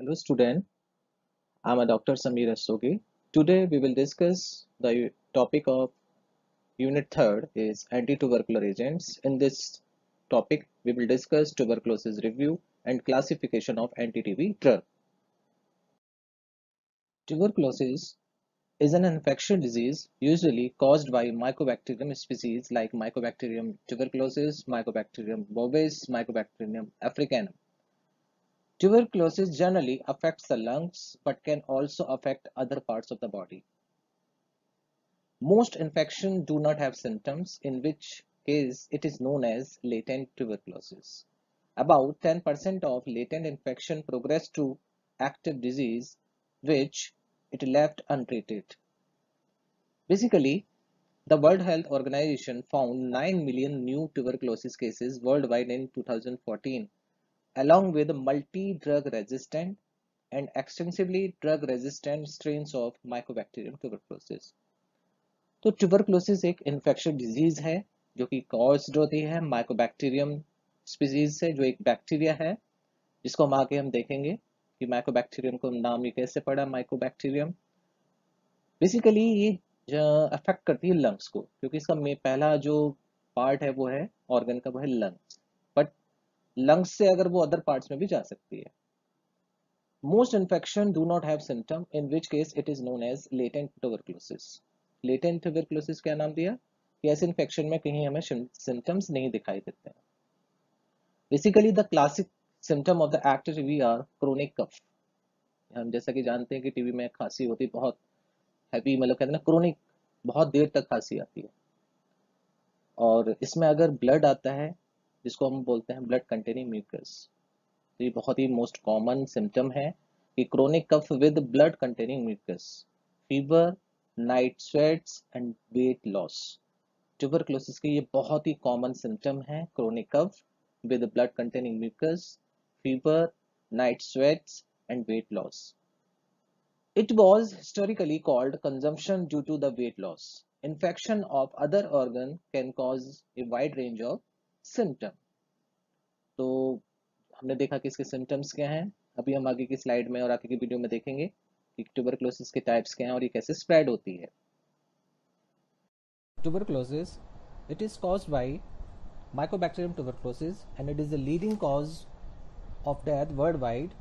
Hello student, I'm a Dr. Samir Asogi. Today we will discuss the topic of unit 3rd is anti-tubercular agents. In this topic we will discuss tuberculosis review and classification of anti-TB drug. Tuberculosis is an infectious disease usually caused by Mycobacterium species like Mycobacterium tuberculosis, Mycobacterium bovis, Mycobacterium africanum. Tuberculosis generally affects the lungs but can also affect other parts of the body. Most infections do not have symptoms, in which case it is known as latent tuberculosis. About 10% of latent infection progress to active disease, which it left untreated. Basically, the World Health Organization found 9 million new tuberculosis cases worldwide in 2014, along with multi-drug resistant and extensively drug-resistant strains of Mycobacterium tuberculosis. तो tuberculosis एक infectious disease है जो कि caused होती है Mycobacterium species से, जो एक बैक्टीरिया है जिसको हम आगे हम देखेंगे कि माइकोबैक्टीरियम को नाम ये कैसे पड़ा माइकोबैक्टीरियम। बेसिकली ये अफेक्ट करती है लंग्स को, क्योंकि इसका पहला जो पार्ट है वो है ऑर्गन का, वो है लंग्स। बट लंग्स से अगर वो अदर पार्ट्स में भी जा सकती है। Most infection do not have symptom, in which case it is known as latent tuberculosis. Latent tuberculosis क्या नाम दिया कि ऐसे इन्फेक्शन में कहीं हमें सिम्टम्स नहीं दिखाई देते हैं। Basically the classic symptom of the active TB are chronic cough. हम जैसा कि जानते हैं कि टीबी में खांसी होती है बहुत हैवी, मतलब कहते हैं ना क्रोनिक, बहुत देर तक खांसी आती है। और इसमें अगर ब्लड आता है जिसको हम बोलते हैं ब्लड कंटेनिंग म्यूकस, तो ये बहुत ही मोस्ट कॉमन सिम्टम है कि chronic cough with blood containing mucus, fever, night sweats and weight loss. Tuberculosis के ये बहुत ही कॉमन सिम्टम है, chronic cough with blood containing mucus, fever, night sweats and weight loss. It was historically called consumption due to the weight loss. Infection of other organ can cause a wide range of symptoms. तो हमने देखा कि इसके symptoms क्या हैं। अभी हम आगे की स्लाइड में और आगे की वीडियो में देखेंगे कि ट्यूबरक्लोसिस के टाइप्स क्या हैं और ये कैसे स्प्रेड होती है। Tuberculosis, it is caused by Mycobacterium tuberculosis and it is the leading cause of death worldwide.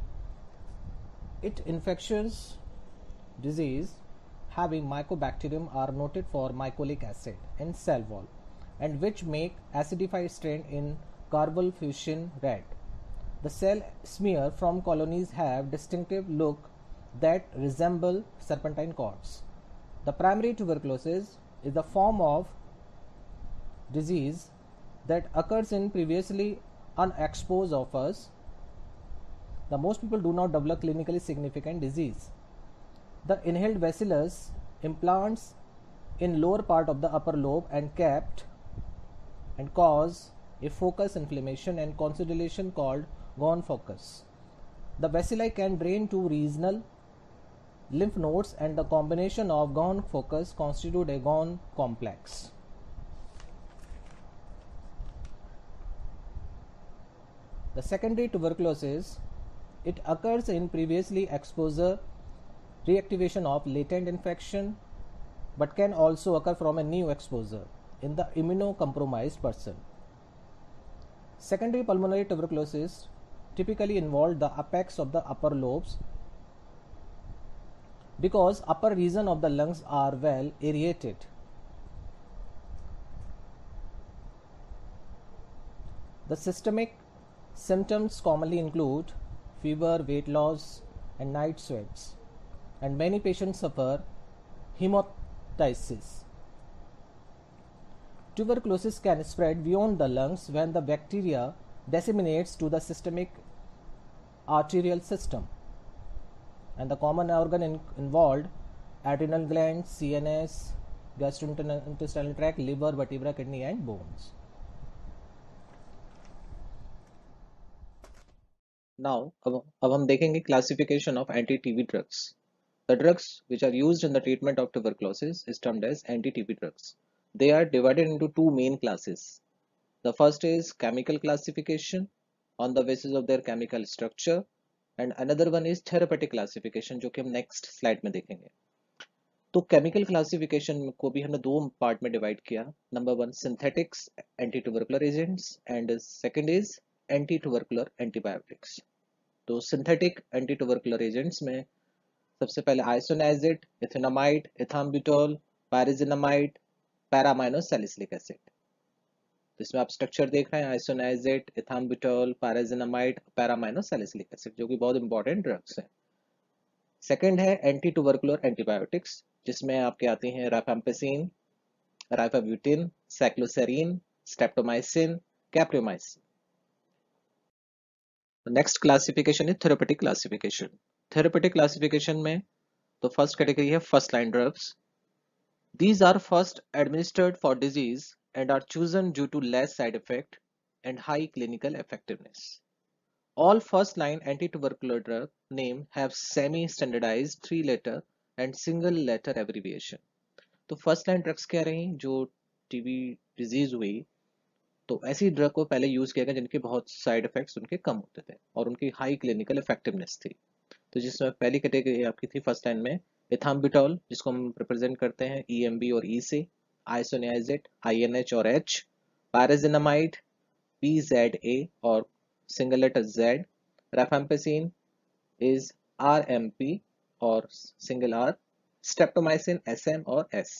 It infectious disease having Mycobacterium are noted for mycolic acid in cell wall and which make acidified strain in carbonyl fusion red. The cell smear from colonies have distinctive look that resemble serpentine cords. The primary tuberculosis is the form of disease that occurs in previously unexposed of us. The most people do not develop clinically significant disease. The inhaled bacillus implants in lower part of the upper lobe and kept and cause a focus inflammation and consolidation called gone focus. The bacilli can drain to regional lymph nodes and the combination of gone focus constitute a gone complex. The secondary tuberculosis, it occurs in previously exposure reactivation of latent infection but can also occur from a new exposure in the immunocompromised person. Secondary pulmonary tuberculosis typically involve the apex of the upper lobes because upper region of the lungs are well aerated. The systemic symptoms commonly include fever, weight loss, and night sweats, and many patients suffer hemoptysis. Tuberculosis can spread beyond the lungs when the bacteria disseminates to the systemic arterial system, and the common organ involved adrenal glands, CNS, gastrointestinal tract, liver, vertebra, kidney, and bones. Now, अब हम देखेंगे classification of anti-TB drugs. The drugs which are used in the treatment of tuberculosis is termed as anti-TB drugs. They are divided into two main classes. The first is chemical classification on the basis of their chemical structure, and another one is therapeutic classification, जो कि हम next slide में देखेंगे। तो chemical classification को भी हमने दो पार्ट में डिवाइड किया। Number one synthetics anti tubercular agents and second is anti tubercular antibiotics. तो सिंथेटिक एंटी ट्यूबरकुलर एजेंट्स में सबसे पहले isoniazid, ethionamide, ethambutol, pyrazinamide, para amino salicylic acid. तो इसमें आप स्ट्रक्चर देख रहे हैं, isoniazid, ethambutol, pyrazinamide, para amino salicylic acid, जो कि बहुत इंपॉर्टेंट ड्रग्स हैं। सेकंड है एंटी ट्यूबरकुलर एंटीबायोटिक्स, जिसमें आपके आते हैं rifampicin, rifabutin, cycloserine, streptomycin, capreomycin. Next classification है थेरेपेटिक क्लासिफिकेशन। थेरेपेटिक क्लासिफिकेशन में तो फर्स्ट कैटेगरी है first line drugs. These are first administered for disease and are chosen due to less side effect and high clinical effectiveness. All first-line anti-tubercular drug name have semi-standardized three-letter and single-letter abbreviation. तो first line drugs क्या रही जो TB disease हुई, तो ऐसी drug को पहले use किया गया जिनके बहुत साइड इफेक्ट्स उनके कम होते थे और उनकी हाई क्लिनिकल इफेक्टिवनेस थी। तो जिसमें पहली कैटेगरी आपकी थी फर्स्ट लाइन में इथाम्बुटोल, जिसको हम रिप्रेजेंट करते हैं ईएमबी और ई से, आइसोनियाजिड आईएनएच और एच, पायरिजिनामाइड पीजेडए और single letter Z, rifampicin is RMP और सिंगल आर, स्ट्रेप्टोमाइसिन एसएम और S.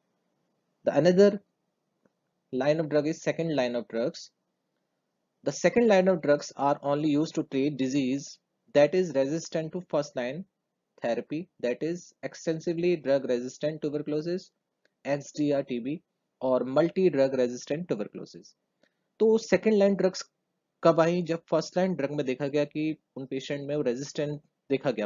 The another line of drug is second line of drugs. The second line of drugs are only used to treat disease that is resistant to first line therapy, that is extensively drug resistant tuberculosis, XDR TB और multi drug resistant tuberculosis। तो second line drugs कब आई, जब first line drug में देखा गया कि उन पेशेंट में रेजिस्टेंट देखा गया,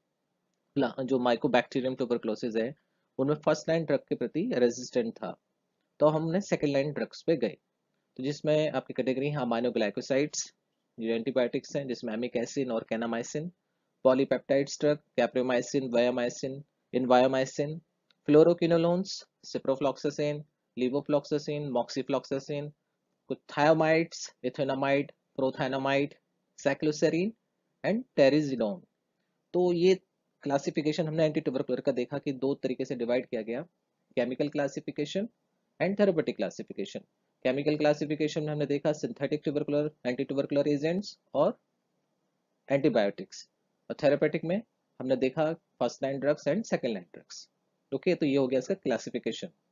जो माइकोबैक्टीरियम ट्यूबरकुलोसिस है उनमें फर्स्ट लाइन ड्रग के प्रति रेजिस्टेंट था, तो हमने सेकेंड लाइन ड्रग्स पे गए। तो जिसमें आपकी कैटेगरी है अमाइनोग्लाइकोसाइड्स, जो एंटीबायोटिक्स हैं, जिसमें एमिक एसिड और kanamycin, polypeptides drug capreomycin, viomycin, enviomycin, fluoroquinolones, ciprofloxacin, levofloxacin, moxifloxacin, कुछ थायोमाइड्स, इथेनोमाइड, प्रोथाइनोमाइड, साइक्लोसेरिन एंड टेरिजिडोन। तो ये क्लासिफिकेशन हमने एंटी ट्यूबरकुलर का देखा कि दो तरीके से डिवाइड किया गया, chemical classification and therapeutic classification. Chemical classification में हमने देखा synthetic tubercular anti tubercular agents और एंटीबायोटिक्स, और थेरेपेटिक में हमने देखा first line drugs and second line drugs. Okay, तो ये हो गया इसका क्लासिफिकेशन।